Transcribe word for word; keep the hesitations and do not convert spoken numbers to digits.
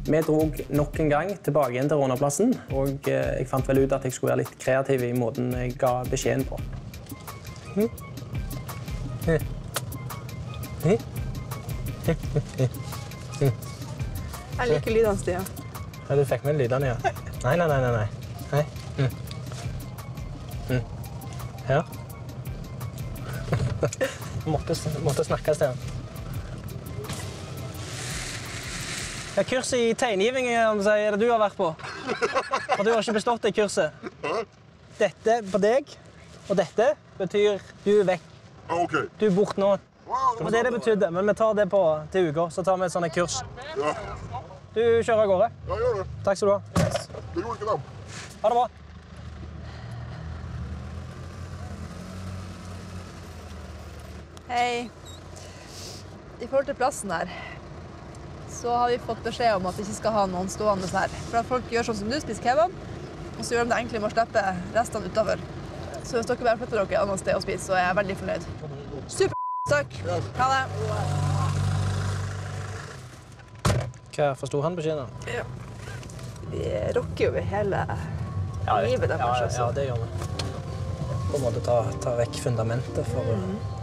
Vi drog nok en gang tilbake igjen til rånerplassen, og jeg fant vel ut at jeg skulle være litt kreativ i måten jeg ga beskjeden på. Jeg liker lydene, Stian. Ja, du fikk med lydene, ja. Nei, nei, nei, nei. nei. Nei. Mm. Mm. Her. måtte, måtte snakke, Stian. Ja, kurs i tegngiving er det du har vært på. For du har ikke bestått det kurset. Dette på deg, og dette betyr du er vekk. Okay. Du er bort nå. Det var det det betydde, men vi tar det på til uka, så tar vi et sånt kurs. Ja. Du kjører av gårde. Ja, gjør det. Takk skal du ha. Yes. Det gjorde ikke dem. Ha det bra. Hei. I forhold til plassen her, så har vi fått beskjed om at vi ikke skal ha noen stående her. For at folk gjør sånn som du, spiser kebab, og så gjør de det egentlig med å slippe restene utover. Så hvis dere bare flytter dere et annet sted og spiser, så er jeg veldig fornøyd. Super, takk. Ha det. Hva forstod han beskjeden? Ja. Vi rocker jo ved hele livet deres også. Ja, det gjør vi. På en måte ta, ta vekk fundamentet for... Mm.